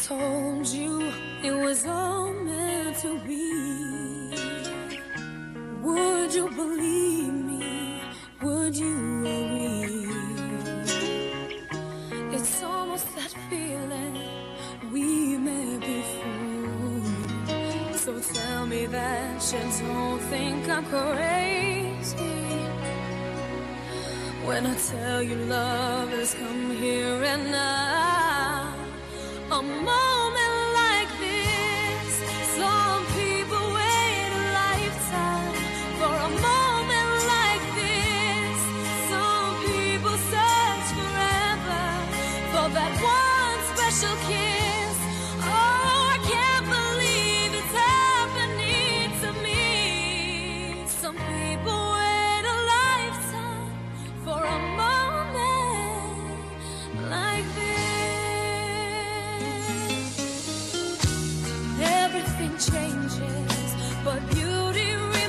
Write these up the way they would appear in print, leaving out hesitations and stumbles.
told you it was all meant to be, would you believe me? Would you agree? It's almost that feeling we met before. So tell me that you don't think I'm crazy when I tell you love has come here and now. A moment like this, some people wait a lifetime for a moment like this. Some people search forever for that one special kiss. Oh, I can't believe it's happening to me. Some people wait a lifetime for a moment like this. Everything changes, but beauty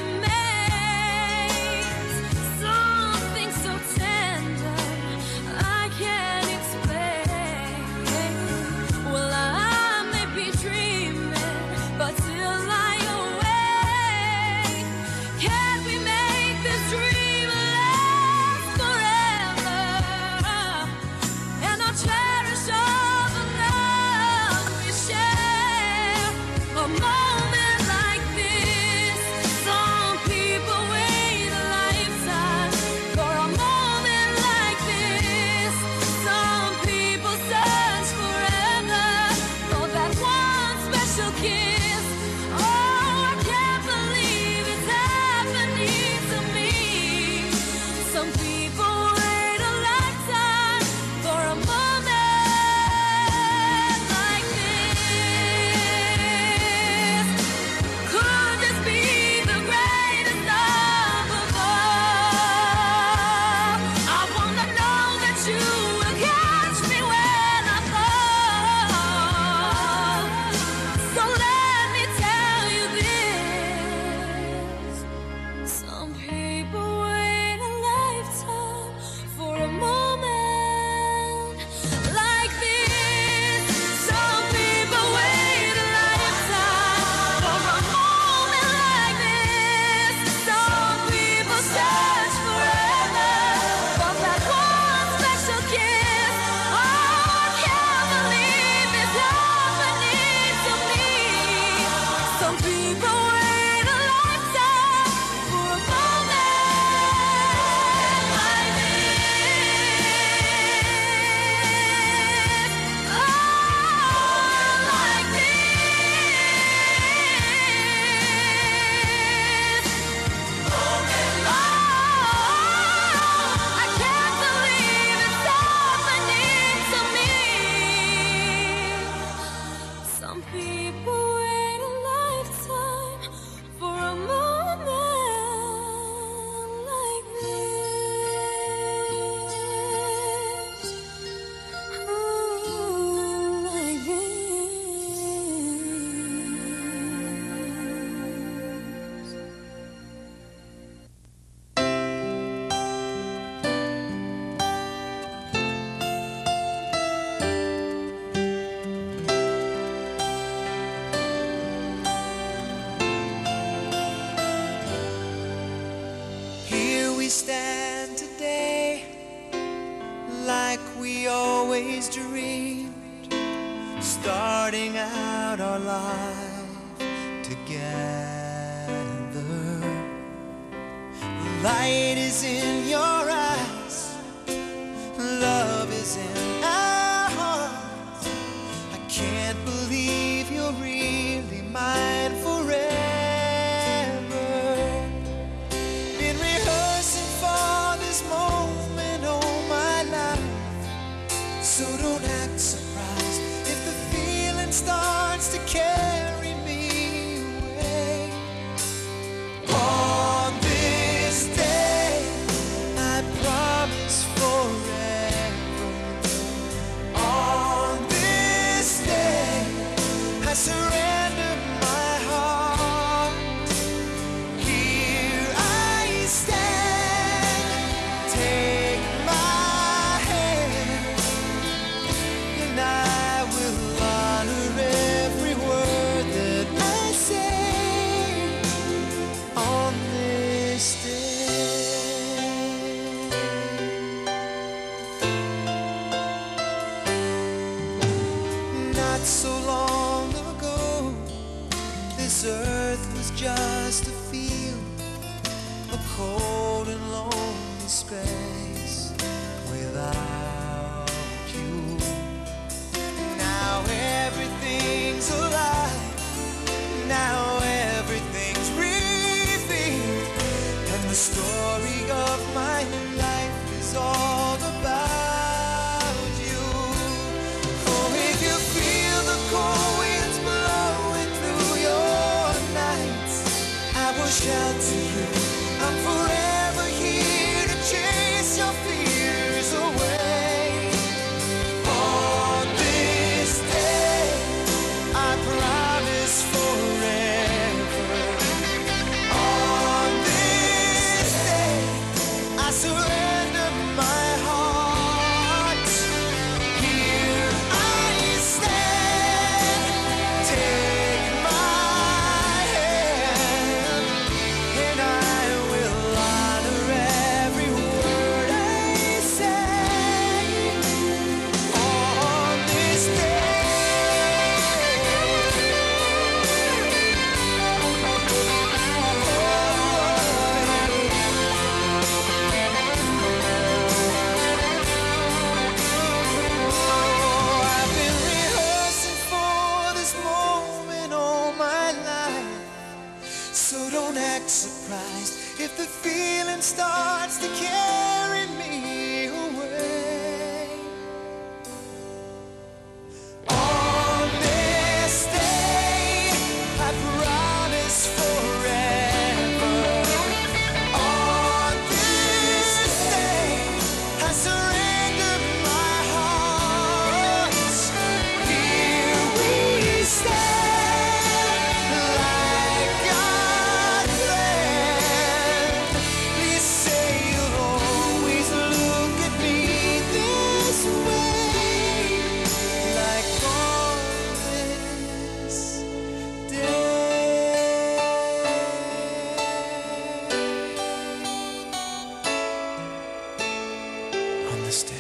remains. Something so tender I can't explain. Well, I may be dreaming, but till I awake, can't we make this dream last forever? And I'll cherish all the love we share. A moment like this, some people wait a lifetime for a moment like this. Some people search forever for that one special kiss. Oh, I can't believe it's happening to me. Some people wait a lifetime for a moment like this. Could this be the greatest love of all? I wanna know that you will catch me when I fall. So let me tell you this. Some people wait a lifetime for a moment like this. Some people wait a lifetime for a moment like this. Some people search forever for that one special kiss. Oh, I can't believe it's happening to me. Some people wait a lifetime for a moment like this. Oh, like this. Oh, I can't believe it's happening to me. Some people wait a lifetime for a moment like this. Oh, like this. Here we stand today, like we always dreamed, starting out our life together. The light is in your eyes, love is in our hearts. I can't believe you're really mine forever. Been rehearsing for this moment all my life, so don't act surprised if the feeling starts to carry me away. On this day, empty space without you. Now everything's alive, now everything's revealed, and the story of my life is all about you. Oh, if you feel the cold winds blowing through your nights, I will shout to you, I'm forever here to chase your fears away. On this day, I promise forever. On this day, I surrender my heart. Here I stand, take my hand, and I will honor every word I say. On this day. I've been rehearsing for this moment all my life, so don't act surprised if the feeling starts to carry me away. On this day, I promise forever. On this day, I surrender my heart. Here we stand, like God planned. Please say you'll always look at me this way, like on this day. On this day.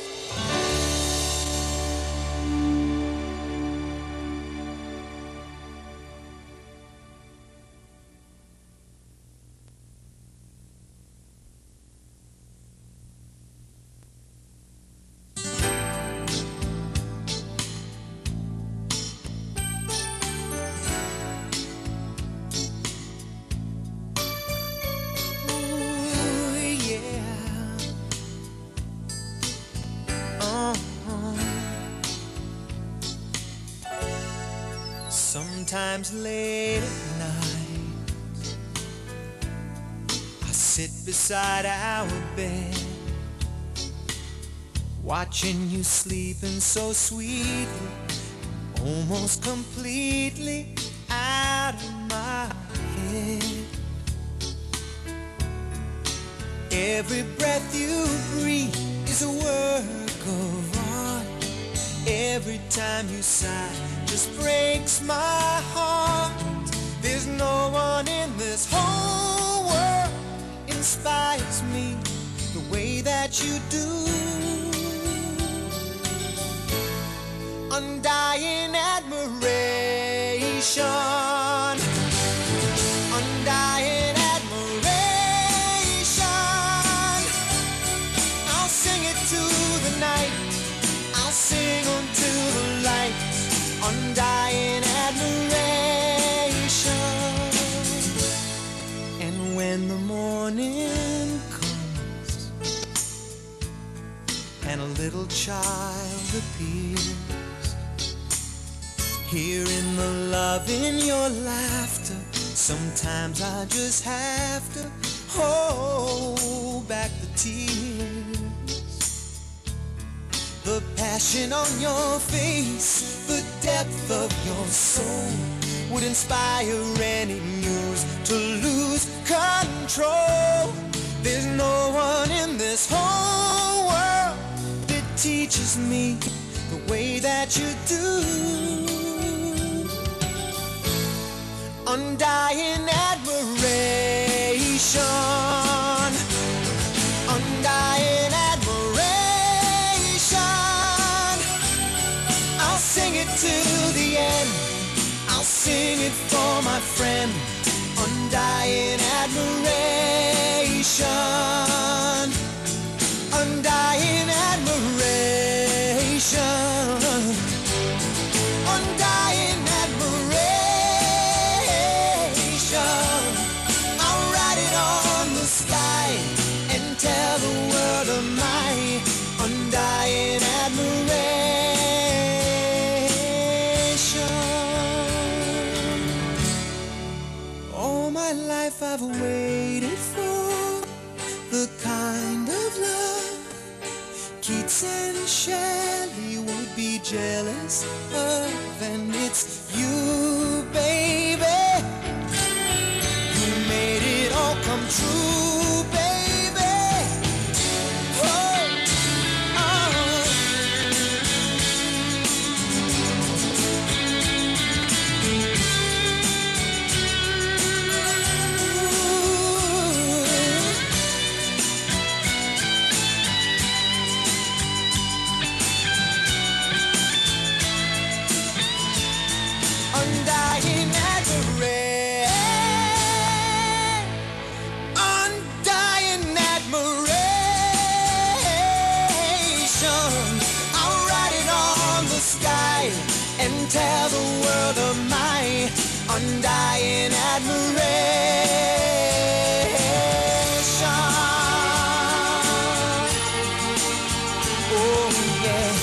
Ooh, yeah. Sometimes late at night, I sit beside our bed, watching you sleeping so sweetly, almost completely out of my head. Every breath you breathe is a work of art. Every time you sigh just breaks my heart. There's no one in this whole world inspires me the way that you do. Undying admiration, undying admiration. I'll sing it to the night, I'll sing until the light. Undying admiration. And when the morning comes and a little child appears, hearing the love in your laughter, sometimes I just have to hold back the tears. The passion on your face, the depth of your soul would inspire any muse to lose control. There's no one in this whole world that teaches me the way that you do. Undying admiration, undying admiration. I'll sing it to the end, I'll sing it for my friend. Undying admiration. I've waited for, the kind of love Keats and Shelley would be jealous of. And it's you, baby, who made it all come true, baby. Oh, undying admiration, undying admiration. I'll write it on the sky and tell the world of my undying admiration. Oh yes.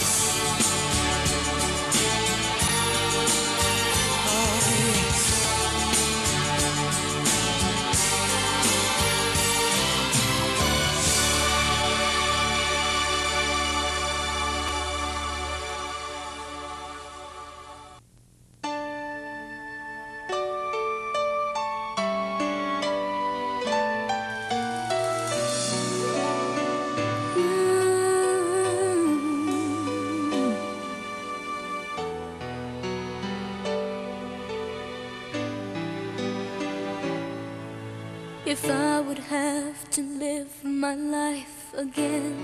If I would have to live my life again,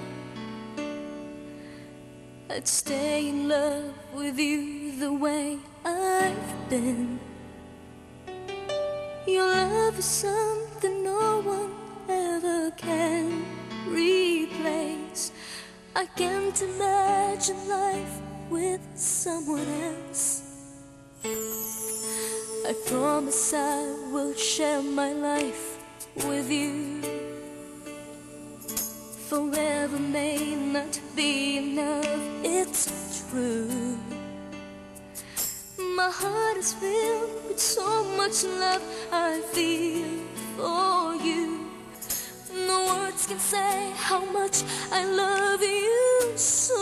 I'd stay in love with you the way I've been. Your love is something no one ever can replace. I can't imagine life with someone else. I promise I will share my life with you. Forever may not be enough, it's true. My heart is filled with so much love I feel for you. No words can say how much I love you so.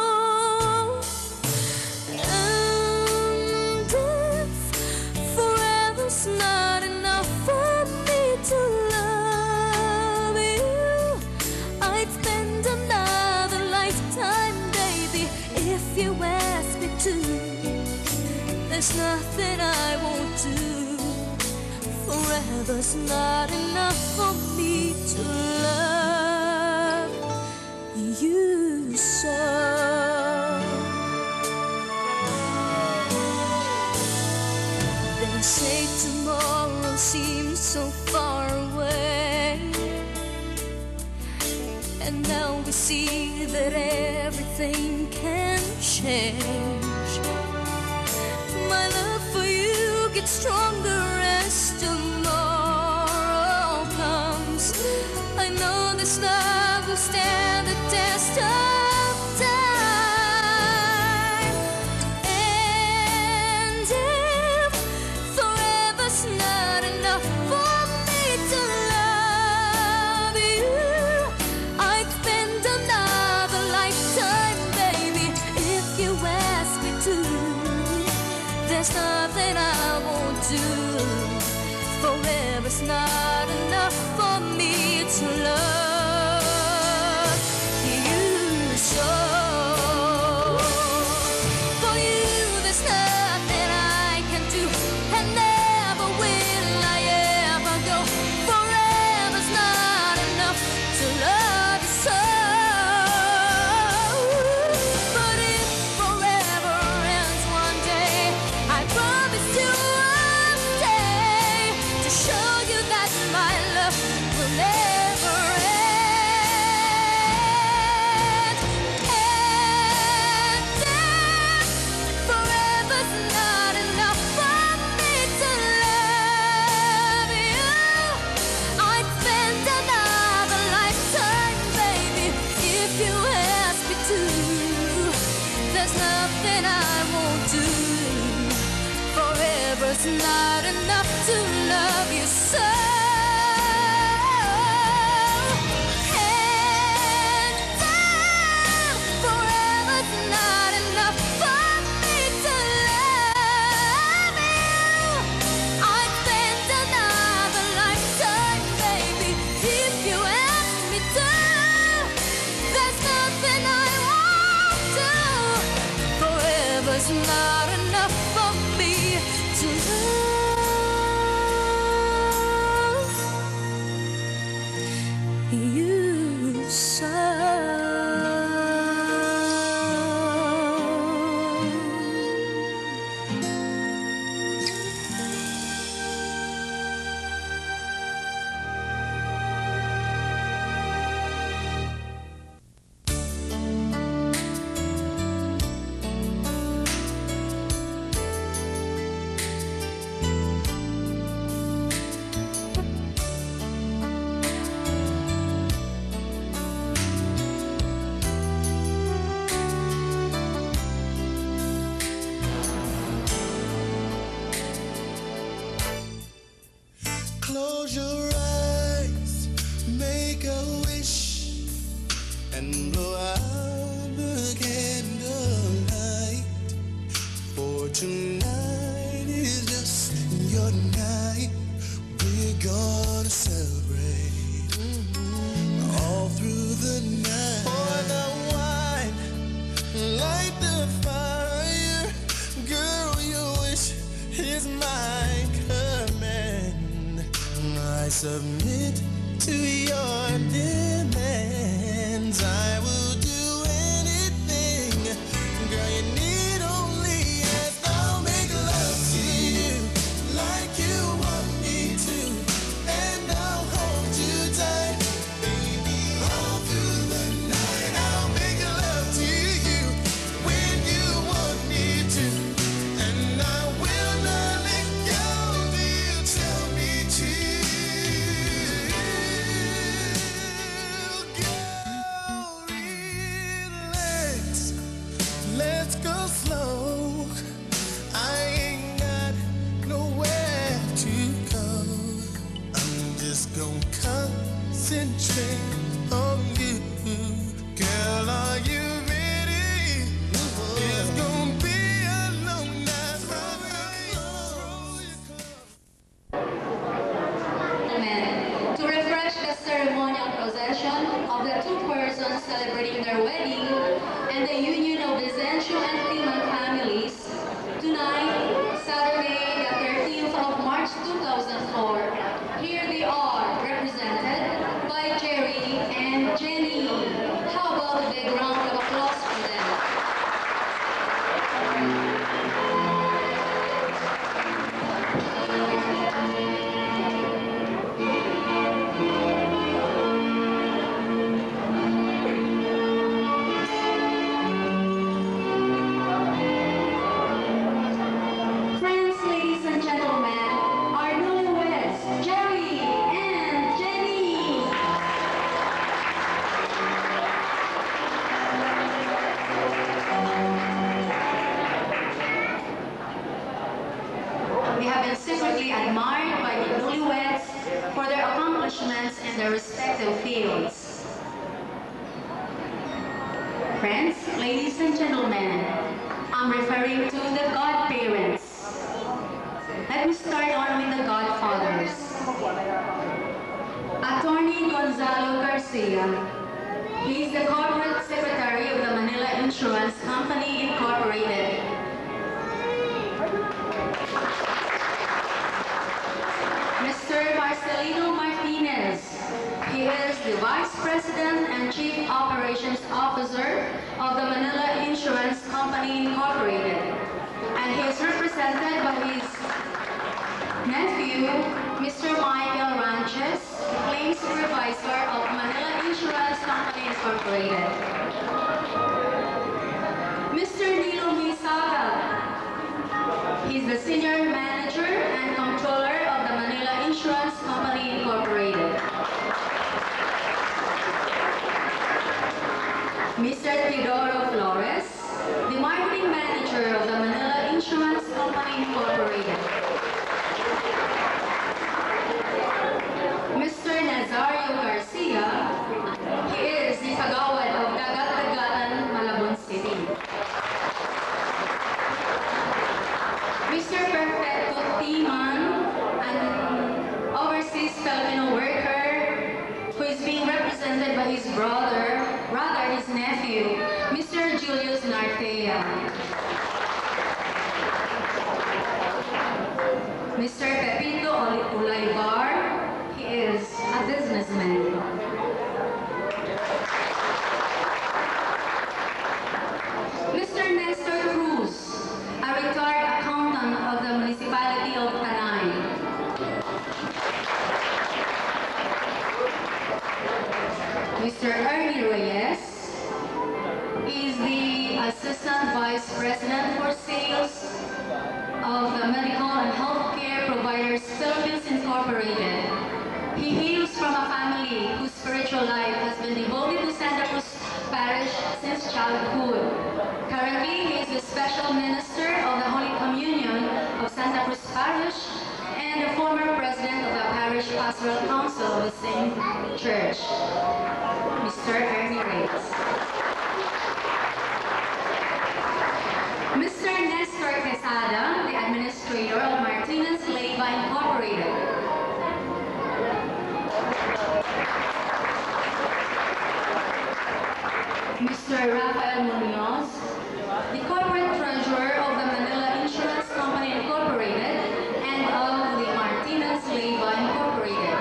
And if forever's not enough for me to love you, I'd spend another lifetime, baby, if you ask me to. There's nothing I won't do. Forever's not enough for me to love you so. They say tomorrow seems so far away, and now we see that everything can change. My love for you gets stronger as tomorrow comes. I know this love will stand the test of time. And if forever's not enough for me to love you, I'd spend another lifetime, baby, if you ask me to. There's nothing I won't do. Forever's not enough for me to love you so. For you, there's nothing I can do, and never will I ever go. Forever's not enough to love you so. But if forever ends one day, I promise you I'll stay to show you that my love will never end. And if forever's not enough for me to love you, I'd spend another lifetime, baby, if you ask me to. There's nothing I won't do. Forever's not enough to love you so. you serve. Close your eyes, make a wish, and blow out the candlelight. For tonight is just your night. We're gonna celebrate all through the night. Pour the wine, light the fire. Girl, your wish is my command. I submit to your demands. I will do anything. Girl, you need only ask. I'll make love to you like you want me to, and I'll hold you tight, baby, all through the night. I'll make love to you when you want me to, and I will not let go till you tell me to. Let's go slow. I ain't got nowhere to go. I'm just gonna concentrate on you. Girl, are you ready? It's gonna be a long night. To refresh the ceremonial procession of the two persons celebrating their wedding and the union of Vicencio and Timan families, tonight, Saturday, the 13th of March 2004, here they are, represented by Jerry and Jenny. How about a big round of applause for them? Admired by the newlyweds for their accomplishments in their respective fields. Friends, ladies and gentlemen, I'm referring to the godparents. Let me start on with the godfathers. Attorney Gonzalo Garcia. He is the corporate secretary of the Manila Insurance Company Incorporated. Mr. Marcelino Martinez. He is the Vice President and Chief Operations Officer of the Manila Insurance Company Incorporated. And he is represented by his nephew, Mr. Michael Ranches, Claims Supervisor of Manila Insurance Company Incorporated. Mr. Nilo Misaga. He's the Senior Manager and Controller of the Manila Insurance Company Incorporated. Mr. Teodoro Flores, the Marketing Manager of the Manila Insurance Company Incorporated. Mr. Nazario Garcia, he is the Kagawad of Dagat-Dagatan, Malabon City. Mr. Perfecto Timan, an overseas Filipino worker who is being represented by his brother, rather his nephew, Mr. Julius Nartea. Mr. Pepito Ulaybar, he is a businessman. Mr. Ernie Reyes is the Assistant Vice President for Sales of the Medical and Healthcare Providers Philippines Incorporated. He hails from a family whose spiritual life has been devoted to Santa Cruz Parish since childhood. Currently, he is the Special Minister of the Holy Communion of Santa Cruz Parish and the former President of the Parish Pastoral Council of the same church, Mr. Ernie Reyes. Mr. Nestor Quesada, the Administrator of Martinez Leyva Incorporated. Mr. Rafael Munoz, the Corporate Treasurer of the Manila Insurance Company Incorporated and of the Martinez Leyva Incorporated.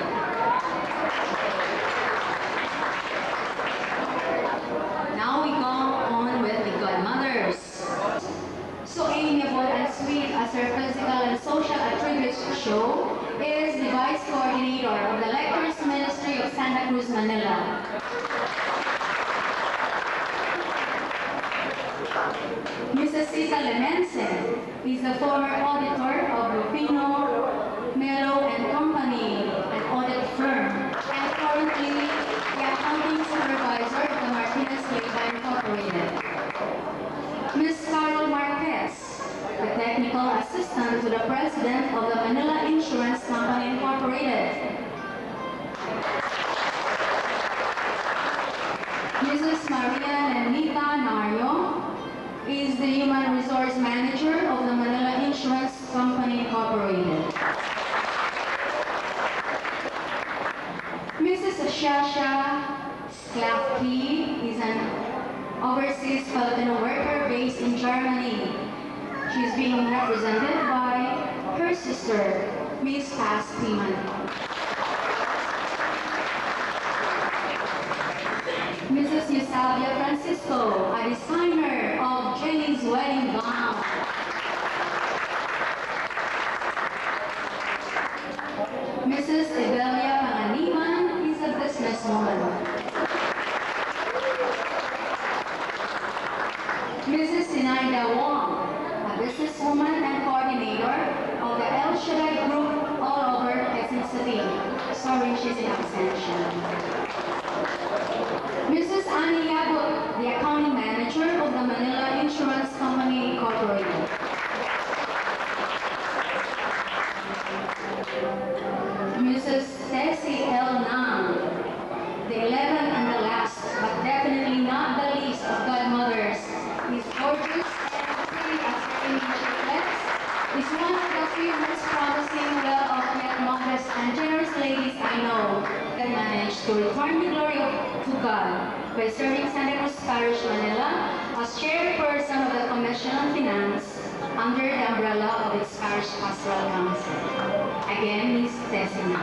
Now we go on with the godmothers. So amiable and sweet as her physical and social attributes show, is the Vice Coordinator of the Lectors Ministry of Santa Cruz, Manila. Mrs. Cita Lemense is the former auditor of Rufino, Melo and Company, an audit firm, and currently the accounting supervisor of the Martinez Leyva Incorporated. Ms. Carol Marquez, the technical assistant to the president of the Manila Insurance Company Incorporated. Mrs. Maria Nenita Nario is the Human Resource Manager of the Manila Insurance Company Incorporated. Mrs. Shasha Sklavky is an overseas Filipino worker based in Germany. She is being represented by her sister, Ms. Pastiman. Mrs. Eusebia Francisco, a designer of Jenny's wedding gown. Mrs. Evelia Panganiban is a businesswoman. Mrs. Sinaida Wong, a businesswoman and coordinator of the El Shaddai Group all over Quezon City. Sorry, she's in absentia. Mrs. Annie Yabut, the accounting manager of the Manila Insurance Company Incorporated. Mrs. Tessie L. Nam, the 11th and the last, but definitely not the least of godmothers, is gorgeous and pretty as any chiclets, is one of the few most promising, well-off yet modest and generous ladies I know that managed to return the glory to God by serving Santa Cruz Parish, Manila as chairperson of the Commission on Finance under the umbrella of its Parish Pastoral Council. Again, Ms. Tessina.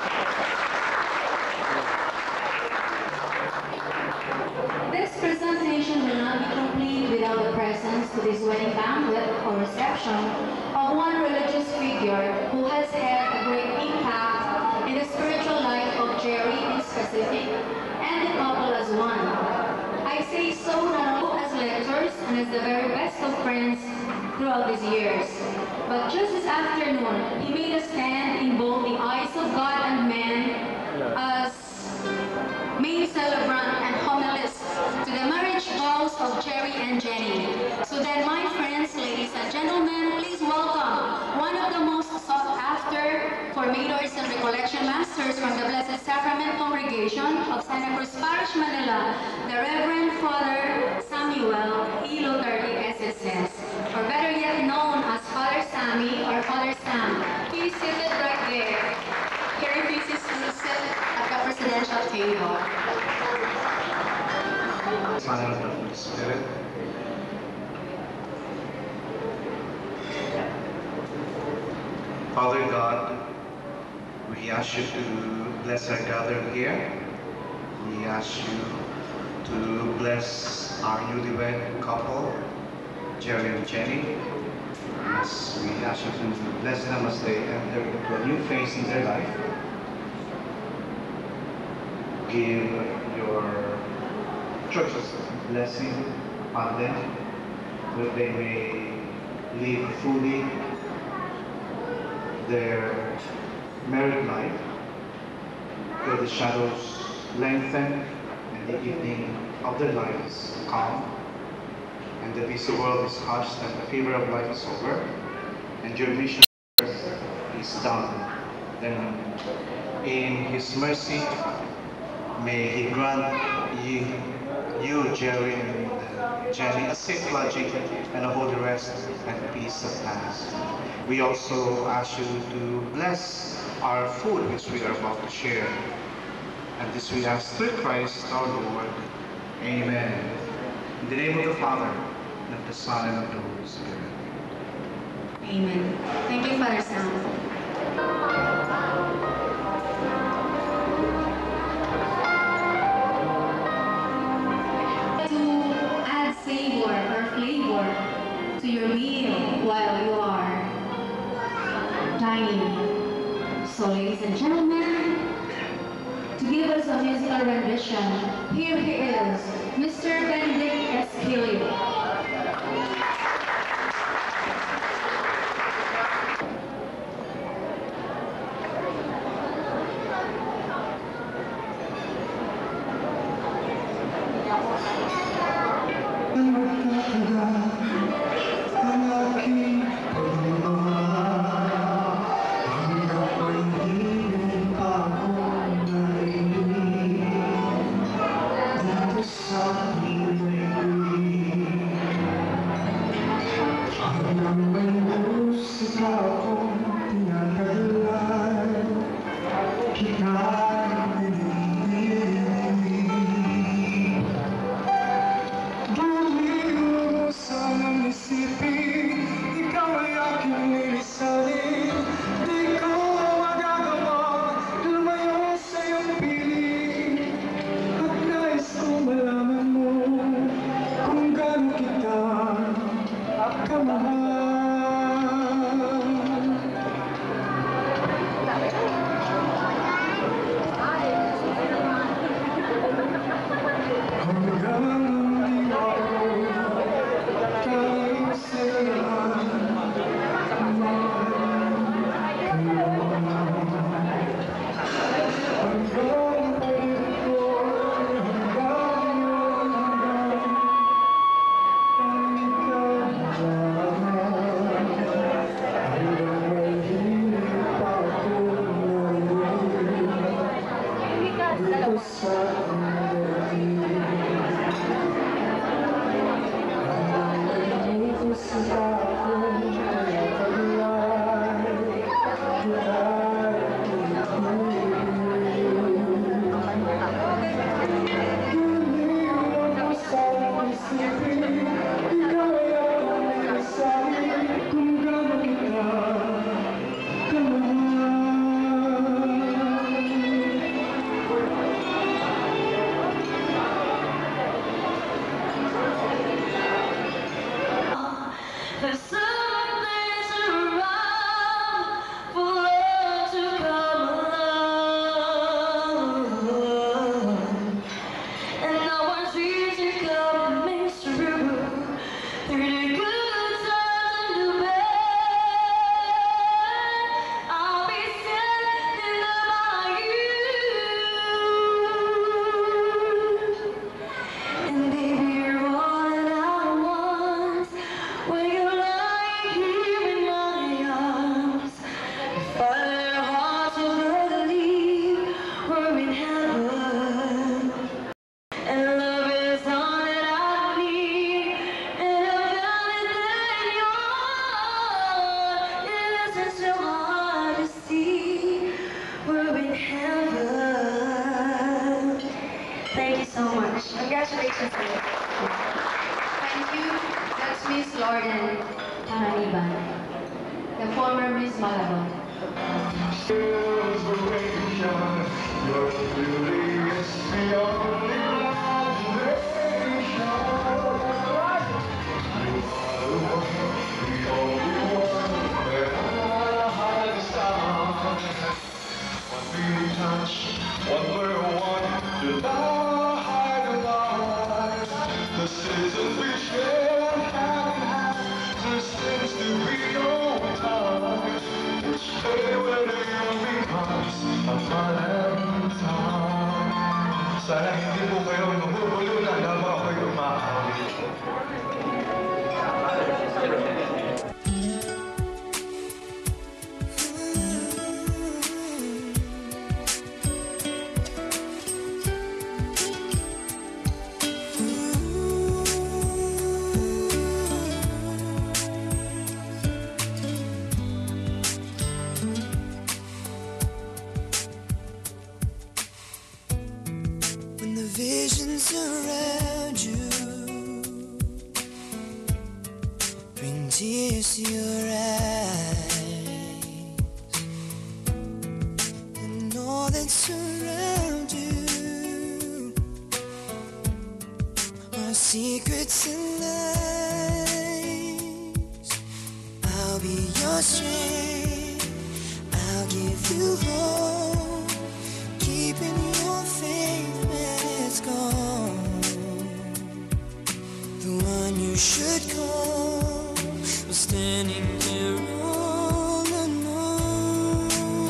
This presentation will not be complete without the presence to this wedding banquet or reception of one religious figure who has had a great impact in the spiritual life of Jerry in specific and the couple as one. I say so not only as lectors and as the very best of friends throughout these years, but just this afternoon, he made a stand in both the eyes of God and man as main celebrant and homilist to the marriage vows of Jerry and Jenny. So then, my friends, ladies and gentlemen, please welcome one of the most sought after formators and recollection masters from the Blessed Sacrament Congregation of Santa Cruz Parish, Manila, the Reverend Father Samuel E. Lutherdi SSS, or better yet known as Father Sammy or Father Sam. He is seated right there. He refuses to sit at the presidential table. Son of the Holy Spirit. Father God, we ask you to bless our gathering here. We ask you to bless our newlywed couple, Jerry and Jenny. Yes, we ask you to bless them as they enter into a new phase in their life. give your church's blessing on them, that they may live fully their married life, till the shadows lengthen and the evening of their lives come, and the busy world is hushed and the fever of life is over, and your mission is done. Then in His mercy, may He grant you, Jerry and Jenny, a safe lodging and a holy rest and peace at last. We also ask you to bless our food which we are about to share. And this we ask through Christ our Lord. Amen. In the name of the Father, and of the Son, and of the Holy Spirit. Amen. Thank you, Father Sam. To add savor or flavor to your meal while you are dining. So, ladies and gentlemen, to give us a musical rendition, here he is, Mr. Benedict Esquilio. The former Miss Malabon. One word, one The seasons we share hand in hand, there seems to be no time. Each day when the year becomes a Valentine. Sana hindi po kayo mabubulunan habang ako'y umahawit. Visions around you bring tears to your eyes, and all that's around you are secrets and lies. I'll be your strength, I'll give you hope, keeping your faith gone. The one you should call was standing there all alone.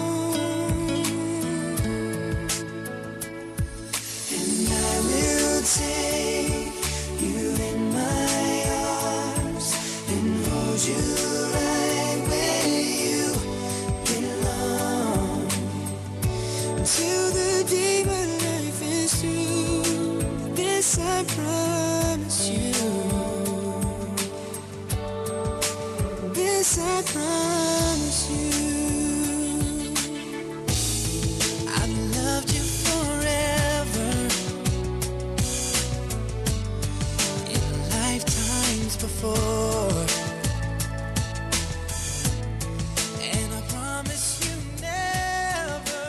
And I will take you in my arms and hold you right where you belong until the day my life is through. This I promise you. This I promise you. I've loved you forever in lifetimes before, and I promise you never.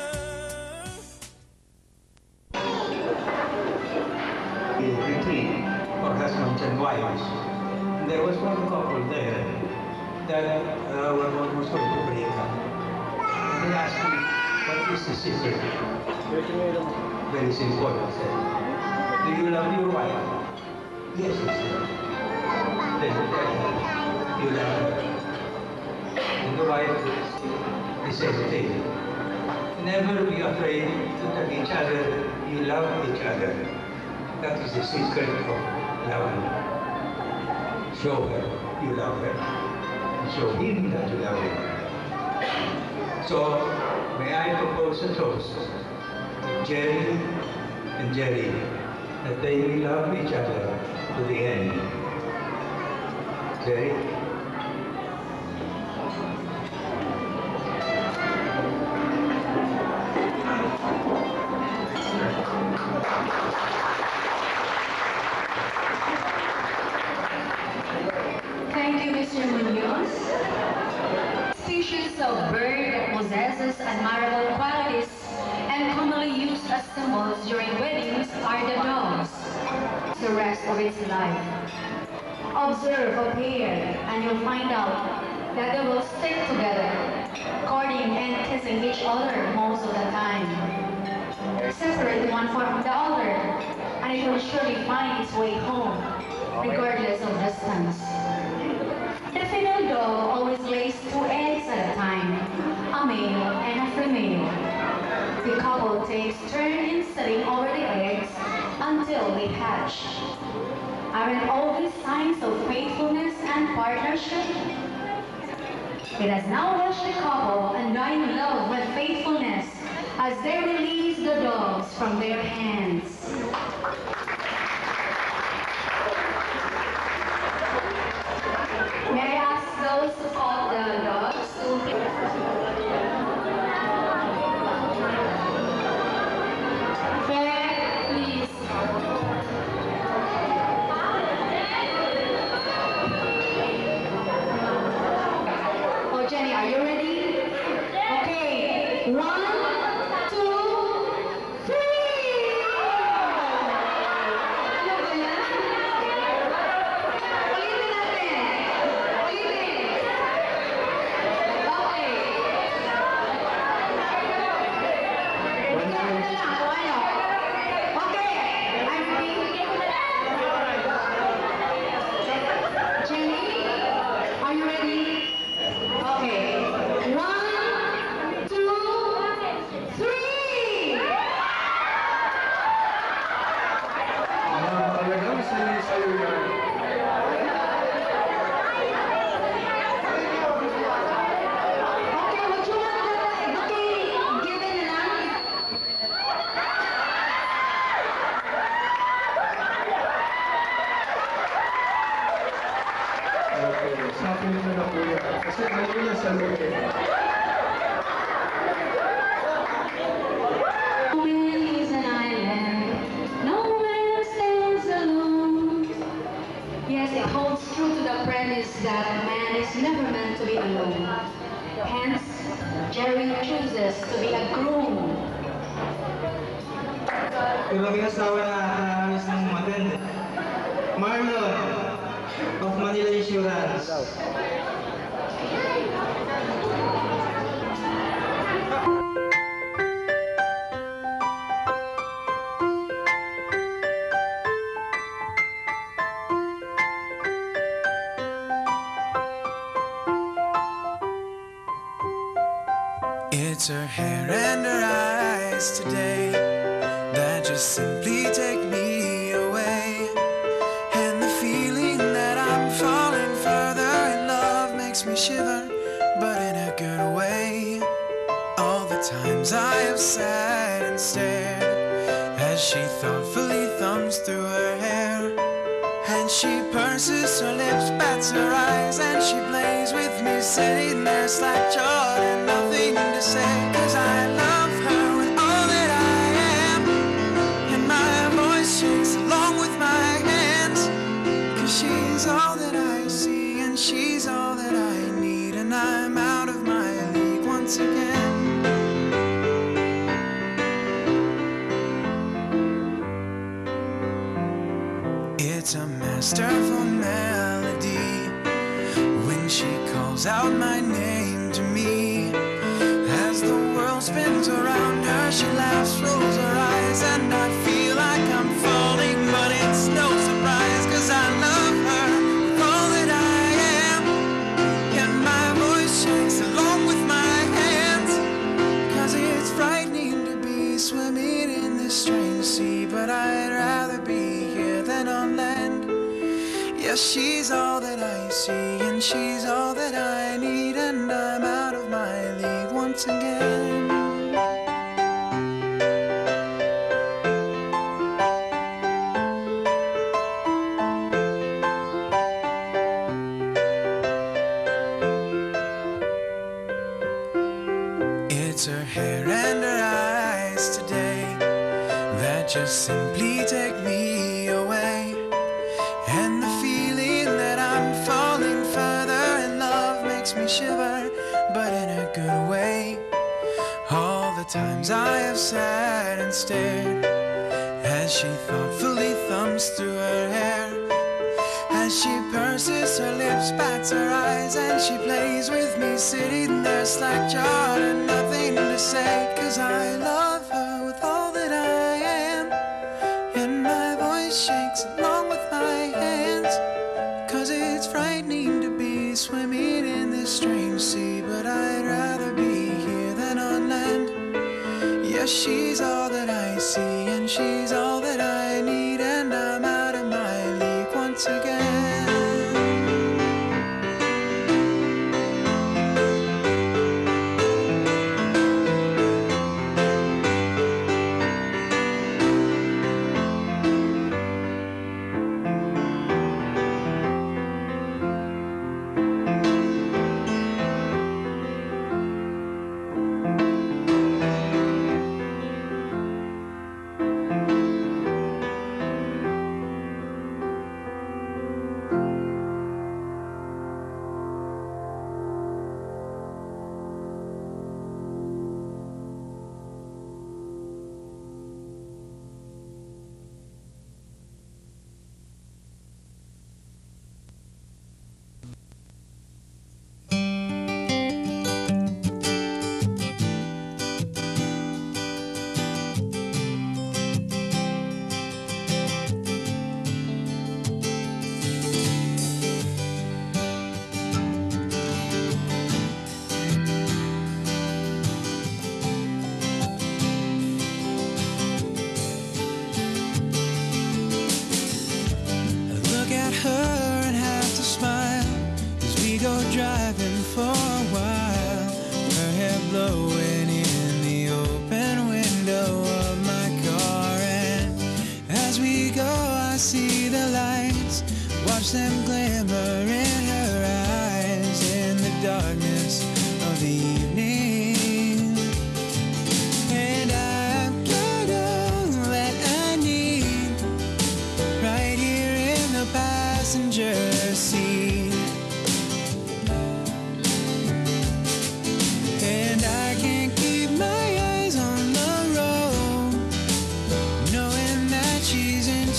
Retreat for husbands and wives. And there was one couple there that were almost going to break up. And they asked me, what is the secret? Very simple, I said. Do you love your wife? Yes, he said. Then you tell her, you love her. And the wife, the same thing. Never be afraid to tell each other you love each other. That is the secret of love. Show her you love her. And show him that you love him. So, may I propose a toast to Jerry and Jerry, that they will love each other to the end. Jerry? Thank you, Mr. Munoz. Species of bird that possesses admirable qualities and commonly used as symbols during weddings are the doves. The rest of its life. Observe a pair and you'll find out that they will stick together, courting and kissing each other most of the time. Separate one from the other, and it will surely find its way home, regardless of distance. The female dove always lays 2 eggs at a time, a male and a female. The couple takes turns in sitting over the eggs until they hatch. Aren't all these signs of faithfulness and partnership? Let us now watch the couple undying love with faithfulness as they release the doves from their hands. May I ask those who caught the doves to Fair, please. Oh, Jenny, are you ready? Okay. 1, 2, 3. Is an island, no man stands alone. Yes, it holds true to the premise that man is never meant to be alone. Hence, Jerry chooses to be a groom. Pero may asawa na aalis ng matindi. Marlon, of Manila Insurance. It's her hair and her eyes today that just simply take me away. And the feeling that I'm falling further in love makes me shiver, but in a good way. All the times I have sat and stared as she thoughtfully thumbs through her hair, and she purses her lips, bats her eyes, and she plays with me, sitting there slack-jawed and nothing to say. 'Cause I love her with all that I am, and my voice shakes along with my hands. 'Cause she's all that I see, and she's all that I need, and I'm out of my league once again. It's a masterful melody when she calls out my name to me. As the world spins around her, she laughs, rolls her eyes, and I feel like I'm falling, but it's no surprise. 'Cause I love her with all that I am, and my voice shakes along with my hands. 'Cause it's frightening to be swimming in this strange sea, but I'd rather be here than on land. Yes, she's all that I see, and she's all that I need, and I'm out of my league once again. It's her hair and her eyes today that just simply take me away. And the feeling that I'm falling further in love makes me shiver, but in a good way. All the times I have sat and stared as she thoughtfully thumbs through her hair, as she purses her lips, bats her eyes, and she plays with me, sitting there slack-jawed and nothing to say. 'Cause I love her with all that I am, and my voice shakes along with my hands. 'Cause it's frightening to be swimming in this strange sea, but I'd rather be here than on land. Yes, she's all that I see, and she's all that I need, and I'm out of my league once again.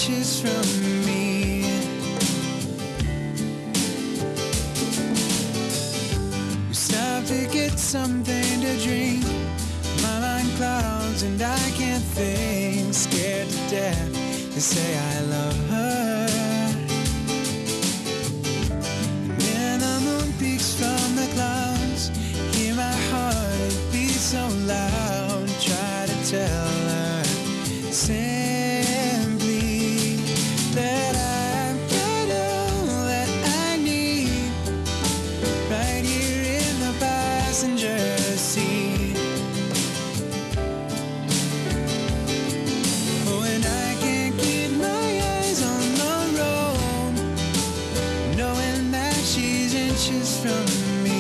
inches from me. We stopped to get something to drink. My mind clouds and I can't think. Scared to death to say I love her. And when the moon peeks from the clouds, hear my heart beat so loud. Try to tell her simply that I've got all that I need right here in the passenger seat. Oh, and I can't keep my eyes on the road, knowing that she's inches from me.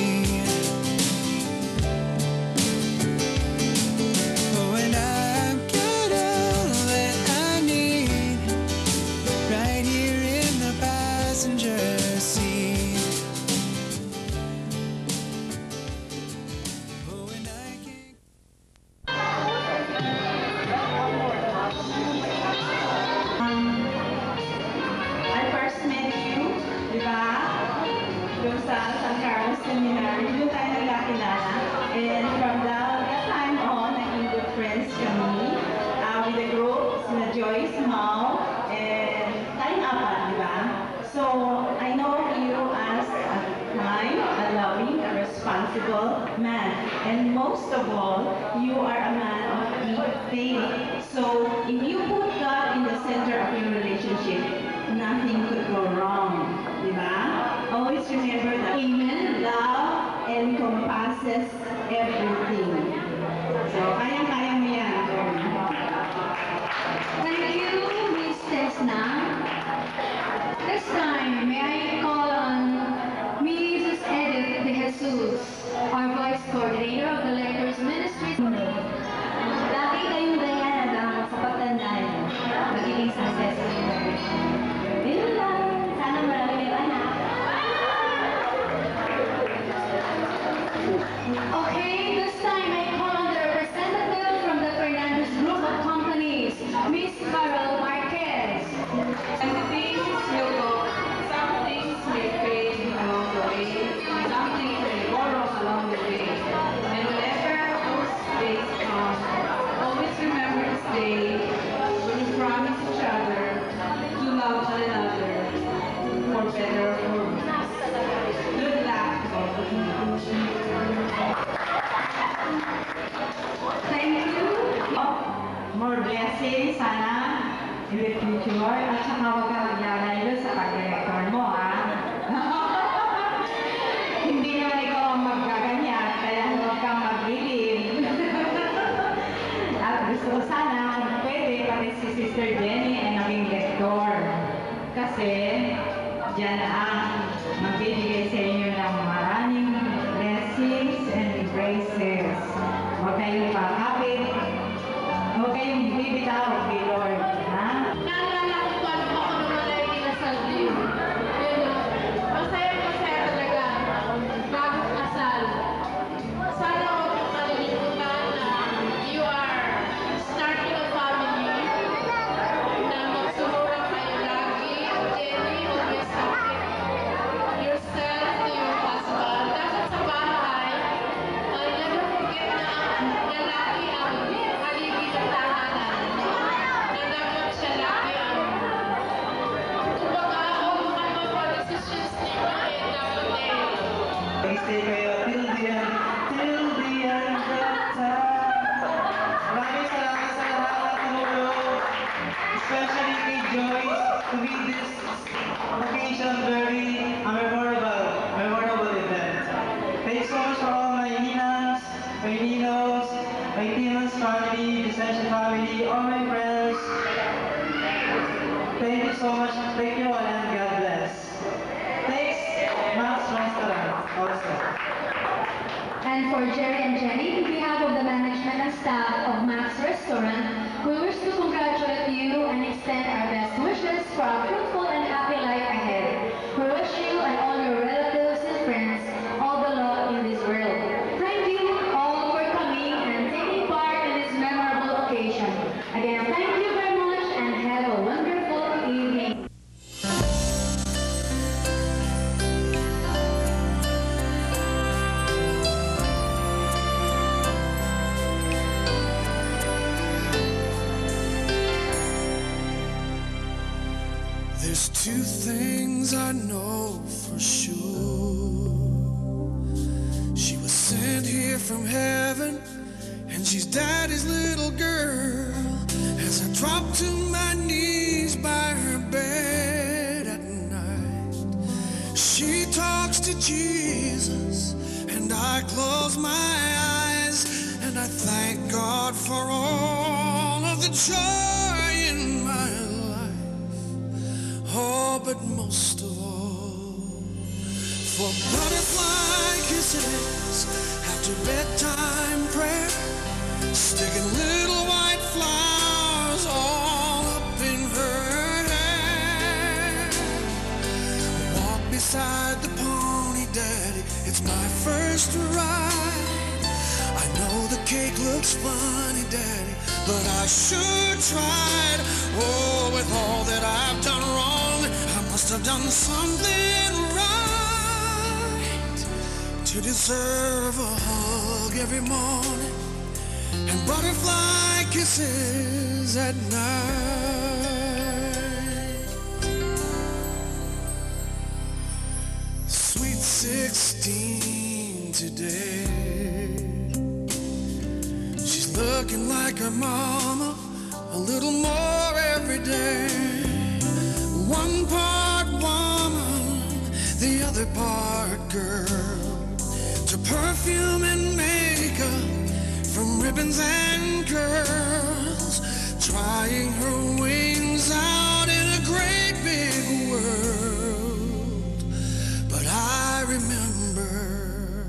Oh, and I've got all that I need right here in the passenger seat. Oh, and I can't. I first met you, di ba? Doon sa San Carlos Seminary, doon tayo nagkakilala. And from that time on, naging good friends kami. With the group, sina Joyce, Mau, and tayong apat, di ba? So, I know you as a kind, a loving, a responsible man. And most of all, you are a man of deep faith. So, if you put God in the center of your relationship, nothing could go wrong. Diba? Always remember that Amen, love encompasses everything. So, kaya-kaya mo yan, Jeremy. Thank you, Miss Tesna. This time, may I call on Mrs. Edith De Jesus, our Vice Coordinator of the Lectors Ministry. Lagi kayong ganyan at sa pagtandaan, magiging successful in marriage. Yun lang. Sana marami kayong anak. Okay, this time I call on the representative from the Fernandez Group of Companies, Miss Carol Marquez. Some things will go, some things may fade along the way, some things may go wrong along the way. And whenever those days come, always remember this day when you promise each other to love one another for better or for worse. Good luck. Thank you. More blessings sana in the future at saka huwag ka maglalalo sa pag-director mo, ha? Hindi naman ikaw ang magaganyan, kaya huwag kang mag-believe. At gusto ko sana, kung pwede, pati si Sister Jenny ay naging director. Kasi, dyan ang magbibigay sa inyo ng maraming blessings and graces. Huwag kayong pakapit. Huwag kayong bibitaw kay Lord, ha? Naalala ko pa nung ako naman ay kinasal din. Pero, masaya talaga. Bagong kasal. Sana huwag mong malilimutan na you are starting a family. Na magsuruan kayo lagi. Jenny, always something. Yourself to your husband. Dapat sa bahay, never forget na ang lalaki ang haligi ng tahanan. Na dapat siya lagi ang kumbaga kung ano pa decisions ninyo dapat Stay kayo till the end of time. Maraming salamat sa lahat na tumulong, especially kay Joyce, to make this occasion very memorable event. Thanks so much for all my Ninas, my Ninos, my Timas family, Vicencio family, all my friends. Thank you so much. Thank you all and God bless. Thanks, Max Restaurant. Also. And for Jerry and Jenny, on behalf of the management and staff of Max Restaurant, we wish to congratulate you and extend our best wishes for a fruitful and happy life ahead. We wish you and all your relatives and friends all the luck in this world. Thank you all for coming and taking part in this memorable occasion. Again, thank you very much and have a wonderful There's two things I know for sure. She was sent here from heaven, and she's Daddy's little girl. As I drop to my knees by her bed at night, she talks to Jesus, and I close my eyes, and I thank God for all of the joy in my life. Oh, but most of all, for butterfly kisses after bedtime prayer, sticking little white flowers all up in her hair. Walk beside the pony, Daddy, it's my first ride. I know the cake looks funny, Daddy, but I sure tried. Oh, with all that I've done wrong, I must have done something right to deserve a hug every morning and butterfly kisses at night. Sweet 16 today, she's looking like her mama a little more every day. One part woman, the other part girl. To perfume and makeup, from ribbons and curls, trying her wings out in a great big world. But I remember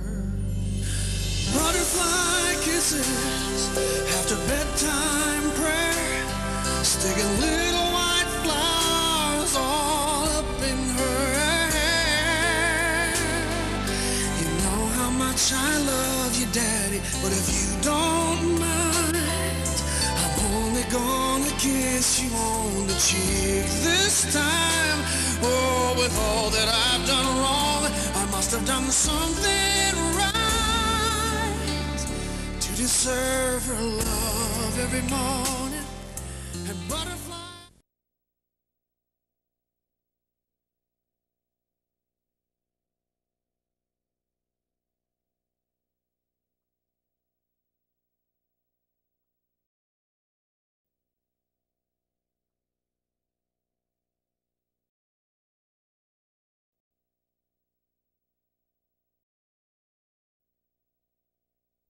butterfly kisses after bedtime prayer, sticking little white flowers all up in her hair. You know how much I love you, Daddy, but if you don't mind, I'm only gonna kiss you on the cheek this time. Oh, with all that I've done wrong, I must have done something right to deserve her love every morning and butterfly.